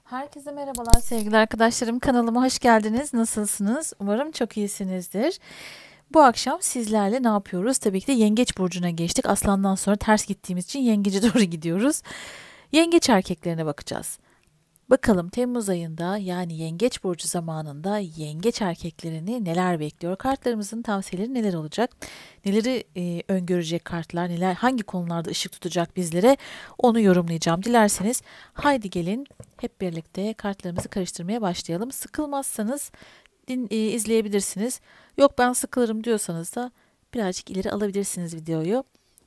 Herkese merhabalar sevgili arkadaşlarım. Kanalıma hoş geldiniz. Nasılsınız? Umarım çok iyisinizdir. Bu akşam sizlerle ne yapıyoruz? Tabii ki de Yengeç burcuna geçtik. Aslandan sonra ters gittiğimiz için Yengec'e doğru gidiyoruz. Yengeç erkeklerine bakacağız. Bakalım Temmuz ayında yani Yengeç burcu zamanında Yengeç erkeklerini neler bekliyor? Kartlarımızın tavsiyeleri neler olacak? Neleri öngörecek kartlar? Neler hangi konularda ışık tutacak bizlere? Onu yorumlayacağım. Dilerseniz haydi gelin hep birlikte kartlarımızı karıştırmaya başlayalım. Sıkılmazsanız izleyebilirsiniz. Yok ben sıkılırım diyorsanız da birazcık ileri alabilirsiniz videoyu.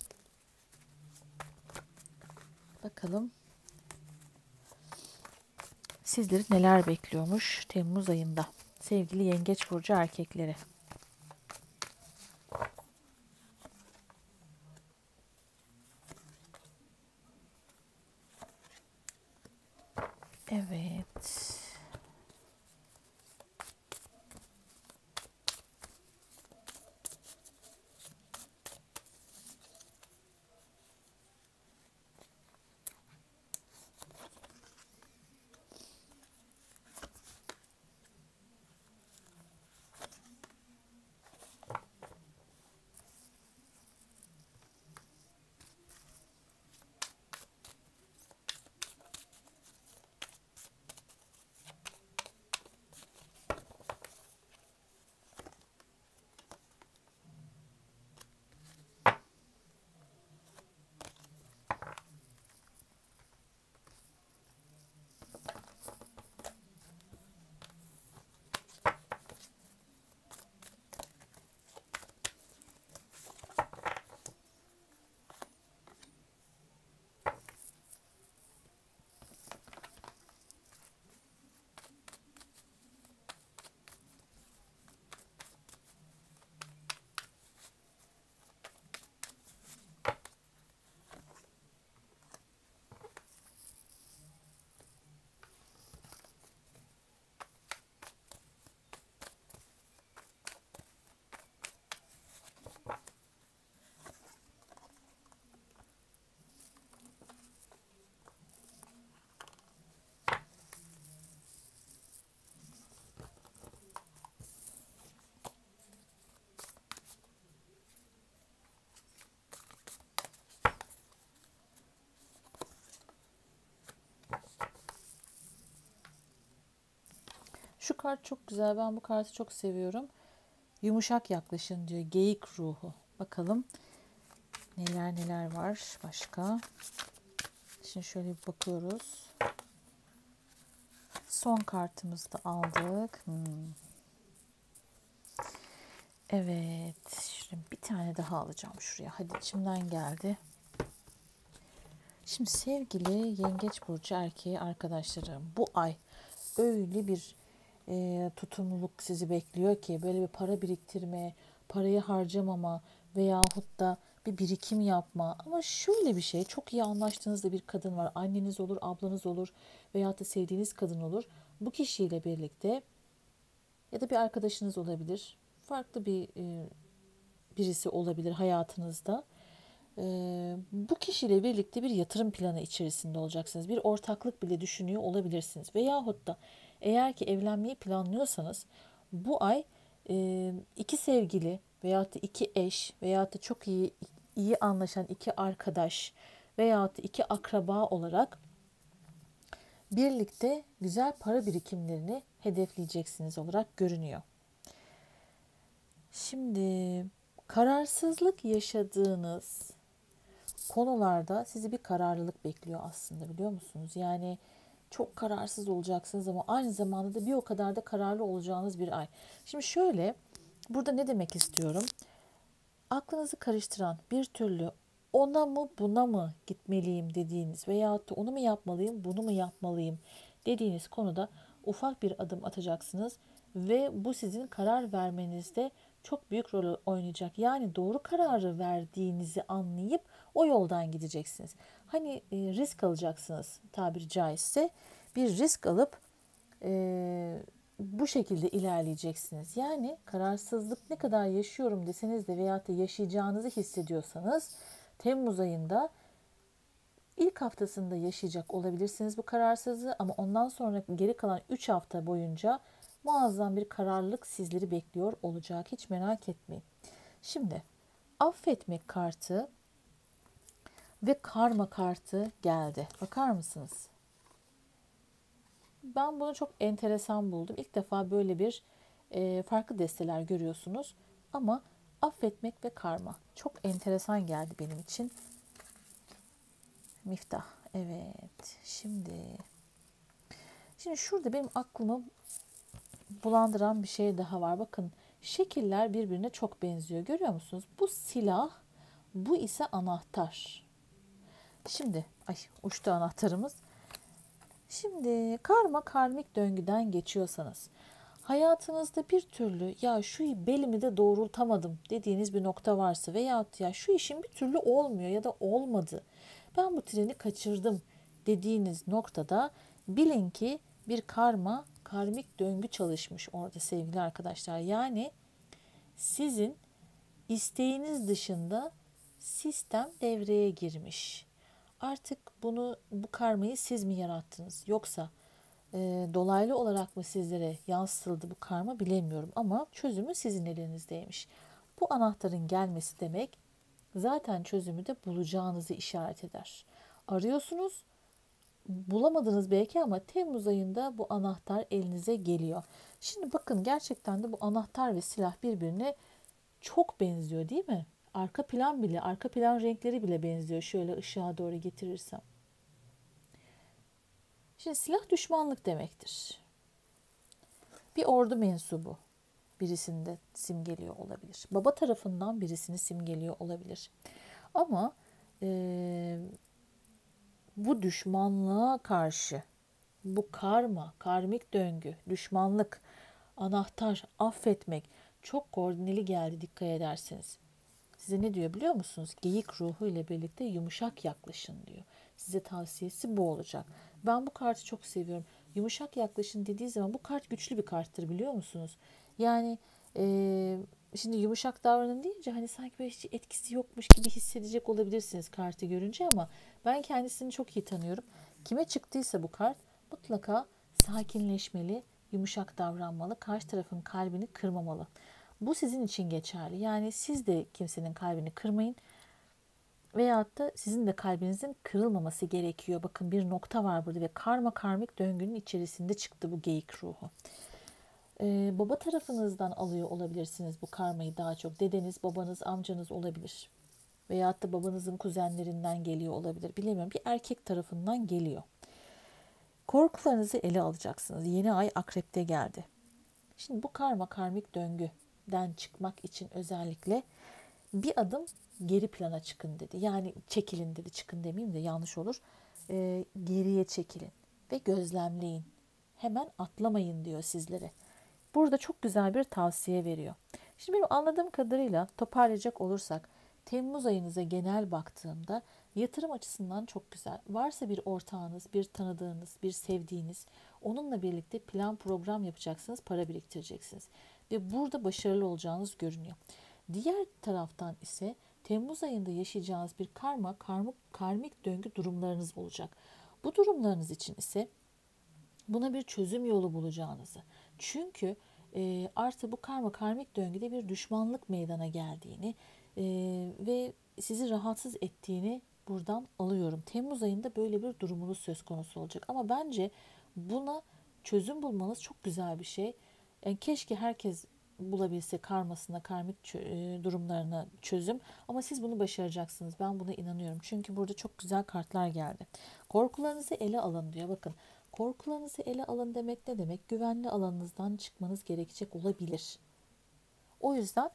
Bakalım sizleri neler bekliyormuş Temmuz ayında sevgili Yengeç burcu erkekleri. Evet. Şu kart çok güzel. Ben bu kartı çok seviyorum. Yumuşak yaklaşın diyor. Geyik ruhu. Bakalım neler neler var başka. Şimdi şöyle bir bakıyoruz. Son kartımızı da aldık. Evet. Şimdi bir tane daha alacağım şuraya. Hadi içimden geldi. Şimdi sevgili Yengeç burcu erkeği arkadaşlarım, bu ay öyle bir tutumluluk sizi bekliyor ki böyle bir para biriktirme, parayı harcamama veyahut da bir birikim yapma. Ama şöyle bir şey, çok iyi anlaştığınız da bir kadın var. Anneniz olur, ablanız olur veyahut da sevdiğiniz kadın olur. Bu kişiyle birlikte ya da bir arkadaşınız olabilir. Farklı bir birisi olabilir hayatınızda. Bu kişiyle birlikte bir yatırım planı içerisinde olacaksınız. Bir ortaklık bile düşünüyor olabilirsiniz. Veyahut da eğer ki evlenmeyi planlıyorsanız bu ay iki sevgili veyahut da iki eş veyahut da çok iyi anlaşan iki arkadaş veyahut da iki akraba olarak birlikte güzel para birikimlerini hedefleyeceksiniz olarak görünüyor. Şimdi kararsızlık yaşadığınız konularda sizi bir kararlılık bekliyor aslında, biliyor musunuz? Yani çok kararsız olacaksınız ama aynı zamanda da bir o kadar da kararlı olacağınız bir ay. Şimdi şöyle, burada ne demek istiyorum? Aklınızı karıştıran bir türlü ona mı buna mı gitmeliyim dediğiniz veyahut da onu mu yapmalıyım bunu mu yapmalıyım dediğiniz konuda ufak bir adım atacaksınız ve bu sizin karar vermenizde çok büyük rol oynayacak. Yani doğru kararı verdiğinizi anlayıp o yoldan gideceksiniz. Hani risk alacaksınız tabiri caizse, bir risk alıp bu şekilde ilerleyeceksiniz. Yani kararsızlık ne kadar yaşıyorum deseniz de veyahut da yaşayacağınızı hissediyorsanız Temmuz ayında İlk haftasında yaşayacak olabilirsiniz bu kararsızlığı ama ondan sonra geri kalan 3 hafta boyunca muazzam bir kararlılık sizleri bekliyor olacak. Hiç merak etmeyin. Şimdi affetmek kartı ve karma kartı geldi. Bakar mısınız? Ben bunu çok enteresan buldum. İlk defa böyle bir farklı desteler görüyorsunuz. Ama affetmek ve karma çok enteresan geldi benim için. Miftah. Evet. Şimdi şurada benim aklımı bulandıran bir şey daha var. Bakın şekiller birbirine çok benziyor. Görüyor musunuz? Bu silah, bu ise anahtar. Şimdi uçtu anahtarımız. Şimdi karma karmik döngüden geçiyorsanız hayatınızda bir türlü ya şu belimi de doğrultamadım dediğiniz bir nokta varsa veyahut ya şu işim bir türlü olmuyor ya da olmadı. Ben bu treni kaçırdım dediğiniz noktada bilin ki bir karmik döngü çalışmış orada sevgili arkadaşlar. Yani sizin isteğiniz dışında sistem devreye girmiş. Artık bu karmayı siz mi yarattınız yoksa dolaylı olarak mı sizlere yansıtıldı bu karma bilemiyorum ama çözümü sizin elinizdeymiş. Bu anahtarın gelmesi demek zaten çözümü de bulacağınızı işaret eder. Arıyorsunuz, bulamadınız belki ama Temmuz ayında bu anahtar elinize geliyor. Şimdi bakın gerçekten de bu anahtar ve silah birbirine çok benziyor değil mi? Arka plan renkleri bile benziyor. Şöyle ışığa doğru getirirsem. Şimdi silah düşmanlık demektir. Bir ordu mensubu birisinde simgeliyor olabilir. Baba tarafından birisini simgeliyor olabilir. Ama bu düşmanlığa karşı bu karmik döngü, düşmanlık, anahtar, affetmek çok koordineli geldi dikkat ederseniz. Size ne diyor biliyor musunuz? Geyik ruhu ile birlikte yumuşak yaklaşın diyor. Size tavsiyesi bu olacak. Ben bu kartı çok seviyorum. Yumuşak yaklaşın dediği zaman bu kart güçlü bir karttır biliyor musunuz? Yani şimdi yumuşak davranın deyince hani sanki böyle hiç etkisi yokmuş gibi hissedecek olabilirsiniz kartı görünce ama ben kendisini çok iyi tanıyorum. Kime çıktıysa bu kart mutlaka sakinleşmeli, yumuşak davranmalı, karşı tarafın kalbini kırmamalı. Bu sizin için geçerli. Yani siz de kimsenin kalbini kırmayın. Veyahut da sizin de kalbinizin kırılmaması gerekiyor. Bakın bir nokta var burada ve karmik döngünün içerisinde çıktı bu geyik ruhu. Baba tarafınızdan alıyor olabilirsiniz bu karmayı daha çok. Dedeniz, babanız, amcanız olabilir. Veyahut da babanızın kuzenlerinden geliyor olabilir. Bilemiyorum. Bir erkek tarafından geliyor. Korkularınızı ele alacaksınız. Yeni ay akrepte geldi. Şimdi bu karmik döngüden çıkmak için özellikle bir adım geri plana çıkın dedi. Yani çekilin dedi. Çıkın demeyeyim de yanlış olur. Geriye çekilin ve gözlemleyin. Hemen atlamayın diyor sizlere. Burada çok güzel bir tavsiye veriyor. Şimdi benim anladığım kadarıyla toparlayacak olursak Temmuz ayınıza genel baktığımda yatırım açısından çok güzel. Varsa bir ortağınız, bir tanıdığınız, bir sevdiğiniz onunla birlikte plan program yapacaksınız, para biriktireceksiniz. Ve burada başarılı olacağınız görünüyor. Diğer taraftan ise Temmuz ayında yaşayacağınız bir karmik döngü durumlarınız olacak. Bu durumlarınız için ise buna bir çözüm yolu bulacağınızı. Çünkü artık bu karmik döngüde bir düşmanlık meydana geldiğini ve sizi rahatsız ettiğini buradan alıyorum. Temmuz ayında böyle bir durumunuz söz konusu olacak. Ama bence buna çözüm bulmanız çok güzel bir şey. Keşke herkes bulabilse karmik durumlarına çözüm. Ama siz bunu başaracaksınız. Ben buna inanıyorum. Çünkü burada çok güzel kartlar geldi. Korkularınızı ele alın diyor. Bakın korkularınızı ele alın demek ne demek? Güvenli alanınızdan çıkmanız gerekecek olabilir. O yüzden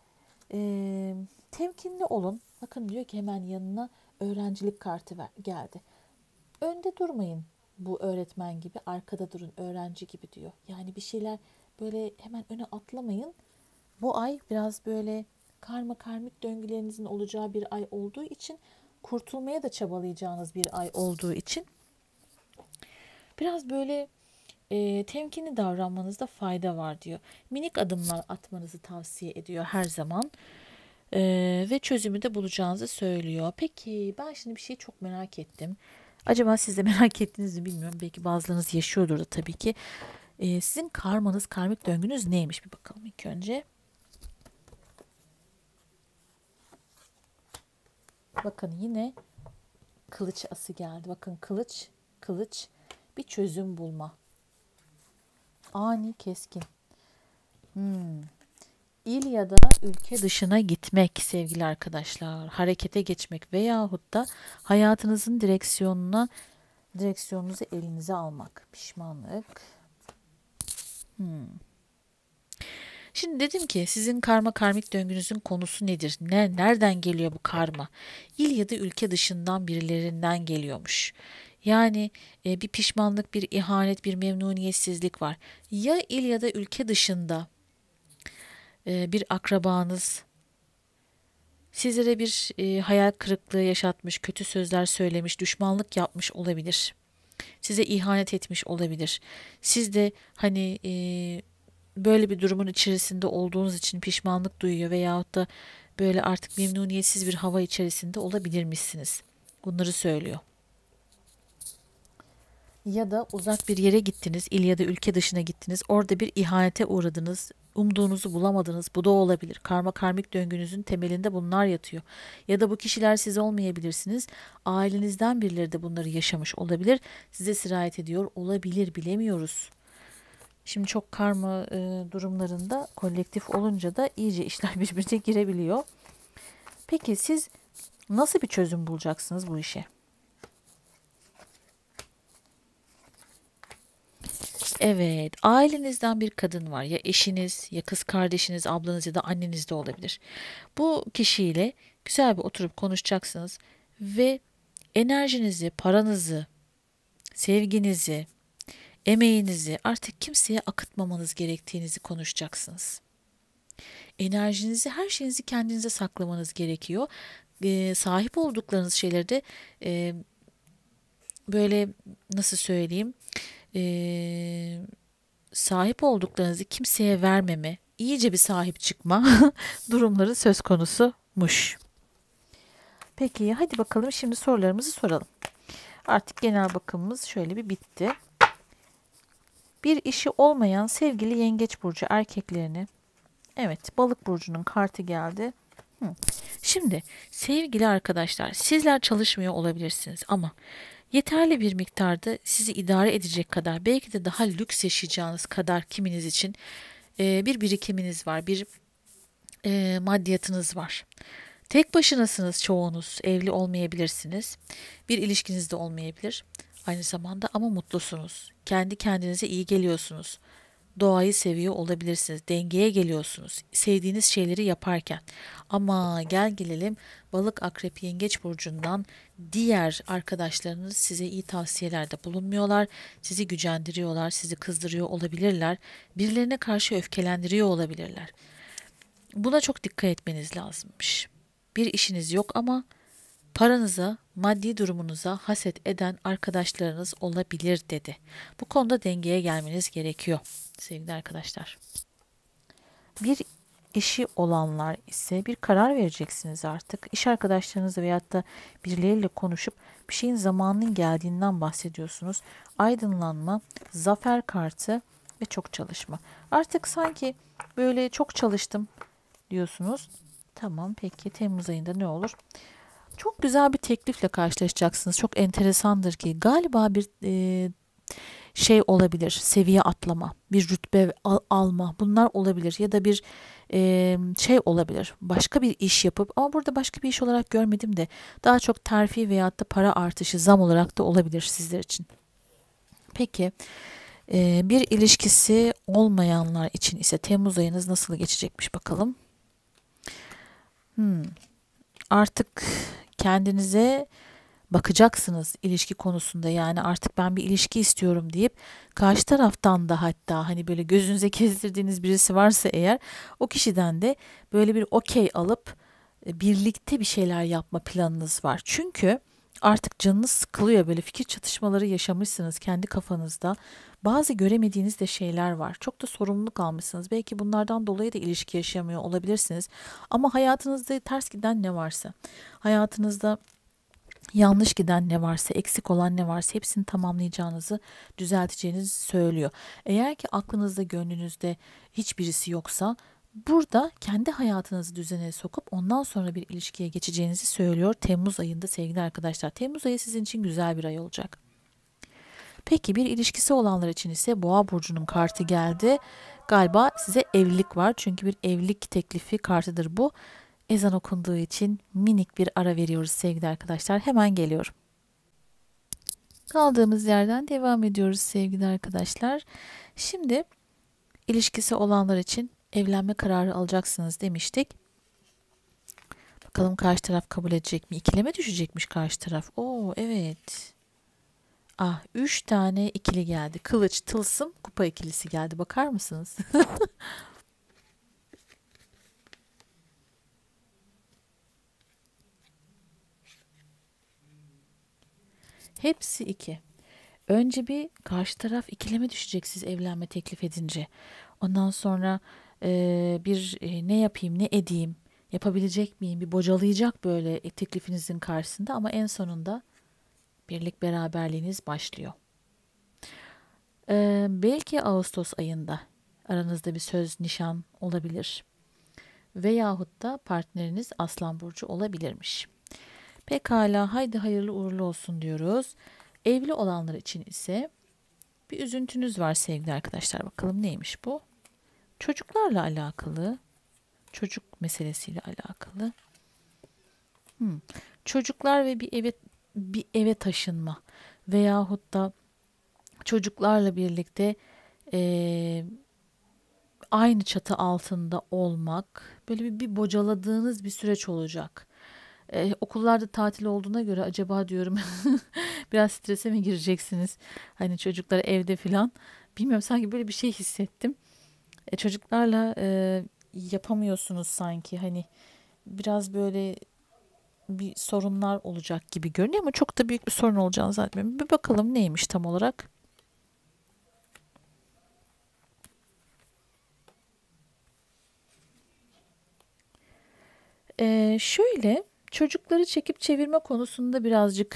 temkinli olun. Bakın diyor ki hemen yanına öğrencilik kartı geldi. Önde durmayın bu öğretmen gibi, arkada durun öğrenci gibi diyor. Yani bir şeyler böyle hemen öne atlamayın. Bu ay biraz böyle karmik döngülerinizin olacağı bir ay olduğu için kurtulmaya da çabalayacağınız bir ay olduğu için biraz böyle temkinli davranmanızda fayda var diyor. Minik adımlar atmanızı tavsiye ediyor her zaman. Ve çözümü de bulacağınızı söylüyor. Peki ben şimdi bir şeyi çok merak ettim. Acaba siz de merak ettiniz mi bilmiyorum. Belki bazılarınız yaşıyordur da tabii ki. Sizin karmanız, karmik döngünüz neymiş bir bakalım ilk önce. Bakın yine kılıç ası geldi. Bakın kılıç bir çözüm bulma. Ani, keskin. İl ya da ülke dışına gitmek sevgili arkadaşlar. Harekete geçmek veyahut da hayatınızın direksiyonunuzu elinize almak. Pişmanlık. Şimdi dedim ki sizin karmik döngünüzün konusu nedir? Nereden geliyor bu karma? İl ya da ülke dışından birilerinden geliyormuş. Yani bir pişmanlık, bir ihanet, bir memnuniyetsizlik var. Ya il ya da ülke dışında bir akrabanız sizlere bir hayal kırıklığı yaşatmış, kötü sözler söylemiş, düşmanlık yapmış olabilir. Size ihanet etmiş olabilir. Siz de hani böyle bir durumun içerisinde olduğunuz için pişmanlık duyuyor veyahut da böyle artık memnuniyetsiz bir hava içerisinde olabilirmişsiniz. Bunları söylüyor. Ya da uzak bir yere gittiniz, il ya da ülke dışına gittiniz. Orada bir ihanete uğradınız. Umduğunuzu bulamadınız. Bu da olabilir. Karmik döngünüzün temelinde bunlar yatıyor. Ya da bu kişiler siz olmayabilirsiniz. Ailenizden birileri de bunları yaşamış olabilir. Size sirayet ediyor olabilir, bilemiyoruz. Şimdi çok karma durumlarında kolektif olunca da iyice işler birbirine girebiliyor. Peki siz nasıl bir çözüm bulacaksınız bu işe? Evet, ailenizden bir kadın var. Ya eşiniz, ya kız kardeşiniz, ablanız ya da anneniz de olabilir. Bu kişiyle güzel bir oturup konuşacaksınız ve enerjinizi, paranızı, sevginizi, emeğinizi artık kimseye akıtmamanız gerektiğinizi konuşacaksınız. Enerjinizi, her şeyinizi kendinize saklamanız gerekiyor. Sahip olduklarınız şeyleri de e, böyle nasıl söyleyeyim, e, sahip olduklarınızı kimseye vermeme, iyice bir sahip çıkma durumları söz konusumuş. Peki hadi bakalım şimdi sorularımızı soralım. Artık genel bakımımız şöyle bir bitti. Bir işi olmayan sevgili yengeç burcu erkeklerini, evet, balık burcunun kartı geldi. Şimdi sevgili arkadaşlar, sizler çalışmıyor olabilirsiniz ama yeterli bir miktarda sizi idare edecek kadar, belki de daha lüks yaşayacağınız kadar kiminiz için bir birikiminiz var, bir maddiyatınız var. Tek başınasınız çoğunuz, evli olmayabilirsiniz, bir ilişkiniz de olmayabilir aynı zamanda ama mutlusunuz. Kendi kendinize iyi geliyorsunuz. Doğayı seviyor olabilirsiniz. Dengeye geliyorsunuz. Sevdiğiniz şeyleri yaparken. Ama gel gelelim balık, akrep, yengeç burcundan diğer arkadaşlarınız size iyi tavsiyelerde bulunmuyorlar. Sizi gücendiriyorlar, sizi kızdırıyor olabilirler. Birilerine karşı öfkelendiriyor olabilirler. Buna çok dikkat etmeniz lazımmış. Bir işiniz yok ama paranıza, maddi durumunuza haset eden arkadaşlarınız olabilir dedi. Bu konuda dengeye gelmeniz gerekiyor sevgili arkadaşlar. Bir işi olanlar ise bir karar vereceksiniz artık. İş arkadaşlarınızla veyahut da birileriyle konuşup bir şeyin zamanının geldiğinden bahsediyorsunuz. Aydınlanma, zafer kartı ve çok çalışma. Artık sanki böyle çok çalıştım diyorsunuz. Tamam, peki Temmuz ayında ne olur? Çok güzel bir teklifle karşılaşacaksınız. Çok enteresandır ki galiba bir şey olabilir. Seviye atlama, bir rütbe alma, bunlar olabilir ya da bir şey olabilir. Başka bir iş yapıp, ama burada başka bir iş olarak görmedim de daha çok terfi veyahut da para artışı, zam olarak da olabilir sizler için. Peki bir ilişkisi olmayanlar için ise Temmuz ayınız nasıl geçecekmiş bakalım. Artık kendinize bakacaksınız ilişki konusunda, yani artık ben bir ilişki istiyorum deyip karşı taraftan da, hatta hani böyle gözünüze kestirdiğiniz birisi varsa eğer, o kişiden de böyle bir okey alıp birlikte bir şeyler yapma planınız var. Çünkü Artık canınız sıkılıyor, böyle fikir çatışmaları yaşamışsınız kendi kafanızda. Bazı göremediğiniz de şeyler var. Çok da sorumluluk almışsınız. Belki bunlardan dolayı da ilişki yaşamıyor olabilirsiniz. Ama hayatınızda ters giden ne varsa, hayatınızda yanlış giden ne varsa, eksik olan ne varsa hepsini tamamlayacağınızı, düzelteceğinizi söylüyor. Eğer ki aklınızda, gönlünüzde hiçbirisi yoksa burada kendi hayatınızı düzene sokup ondan sonra bir ilişkiye geçeceğinizi söylüyor Temmuz ayında sevgili arkadaşlar. Temmuz ayı sizin için güzel bir ay olacak. Peki bir ilişkisi olanlar için ise Boğa burcunun kartı geldi. Galiba size evlilik var. Çünkü bir evlilik teklifi kartıdır bu. Ezan okunduğu için minik bir ara veriyoruz sevgili arkadaşlar. Hemen geliyorum. Kaldığımız yerden devam ediyoruz sevgili arkadaşlar. Şimdi ilişkisi olanlar için evlenme kararı alacaksınız demiştik. Bakalım karşı taraf kabul edecek mi? İkileme düşecekmiş karşı taraf. Oo evet. Ah, 3 tane ikili geldi. Kılıç, tılsım, kupa ikilisi geldi. Bakar mısınız? Hepsi 2. Önce bir karşı taraf ikileme düşecek siz evlenme teklif edince. Ondan sonra ne yapayım, ne edeyim, yapabilecek miyim? Bir bocalayacak böyle teklifinizin karşısında ama en sonunda birlik beraberliğiniz başlıyor. Belki Ağustos ayında aranızda bir söz, nişan olabilir. Veyahut da partneriniz Aslan Burcu olabilirmiş. Pekala, haydi hayırlı uğurlu olsun diyoruz. Evli olanlar için ise bir üzüntünüz var sevgili arkadaşlar. Bakalım neymiş bu? Çocuklarla alakalı, çocuk meselesiyle alakalı. Çocuklar ve bir eve taşınma veyahut da çocuklarla birlikte eee, aynı çatı altında olmak, böyle bir bocaladığınız bir süreç olacak. Okullarda tatil olduğuna göre acaba diyorum biraz strese mi gireceksiniz? Hani çocuklar evde filan. Bilmiyorum, sanki böyle bir şey hissettim. Çocuklarla yapamıyorsunuz sanki, hani biraz böyle bir sorunlar olacak gibi görünüyor ama çok da büyük bir sorun olacağını zannetmiyorum. Bir bakalım neymiş tam olarak. Şöyle, çocukları çekip çevirme konusunda birazcık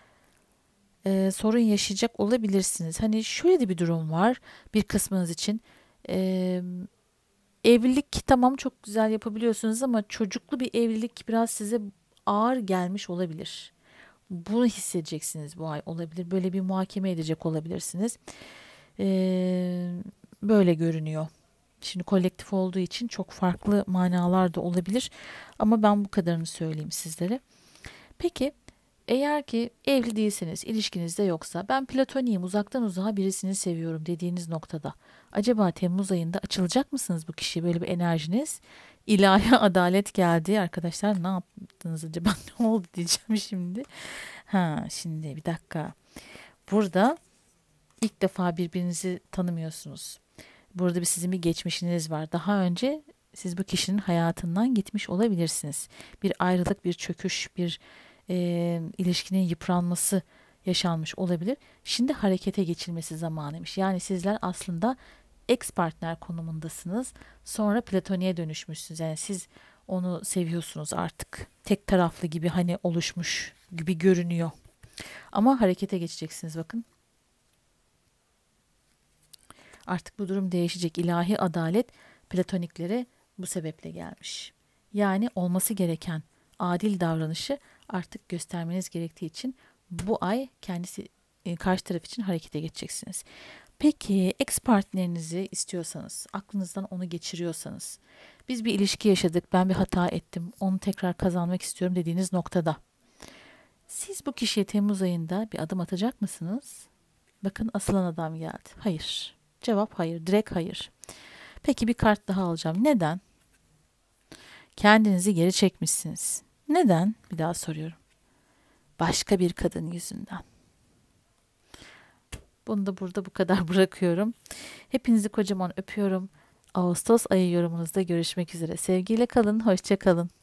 sorun yaşayacak olabilirsiniz. Hani şöyle de bir durum var bir kısmınız için. E, Evlilik tamam, çok güzel yapabiliyorsunuz ama çocuklu bir evlilik biraz size ağır gelmiş olabilir. Bunu hissedeceksiniz bu ay, olabilir. Böyle bir muhakeme edecek olabilirsiniz. Ee, Böyle görünüyor. Şimdi kolektif olduğu için çok farklı manalar da olabilir. Ama ben bu kadarını söyleyeyim sizlere. Peki eğer ki evli değilseniz, ilişkinizde yoksa, ben platoniyim, uzaktan uzağa birisini seviyorum dediğiniz noktada acaba Temmuz ayında açılacak mısınız bu kişiye? Böyle bir enerjiniz. İlahi adalet geldi. Arkadaşlar ne yaptınız acaba? Ne oldu diyeceğim şimdi. Ha, şimdi bir dakika. Burada ilk defa birbirinizi tanımıyorsunuz. Burada sizin bir geçmişiniz var. Daha önce siz bu kişinin hayatından gitmiş olabilirsiniz. Bir ayrılık, bir çöküş, bir ilişkinin yıpranması yaşanmış olabilir. Şimdi harekete geçilmesi zamanıymış. Yani sizler aslında ex partner konumundasınız. Sonra platoniğe dönüşmüşsünüz. Yani siz onu seviyorsunuz artık. Tek taraflı gibi hani oluşmuş gibi görünüyor. Ama harekete geçeceksiniz bakın. Artık bu durum değişecek. İlahi adalet platoniklere bu sebeple gelmiş. Yani olması gereken adil davranışı artık göstermeniz gerektiği için bu ay kendisi karşı taraf için harekete geçeceksiniz. Peki ex partnerinizi istiyorsanız, aklınızdan onu geçiriyorsanız, biz bir ilişki yaşadık, ben bir hata ettim, onu tekrar kazanmak istiyorum dediğiniz noktada, siz bu kişiye Temmuz ayında bir adım atacak mısınız? Bakın, asılan adam geldi. Hayır. Cevap hayır. Direkt hayır. Peki bir kart daha alacağım. Neden? Kendinizi geri çekmişsiniz. Neden? Bir daha soruyorum. Başka bir kadın yüzünden. Bunu da burada bu kadar bırakıyorum. Hepinizi kocaman öpüyorum. Ağustos ayı yorumunuzda görüşmek üzere. Sevgiyle kalın, hoşça kalın.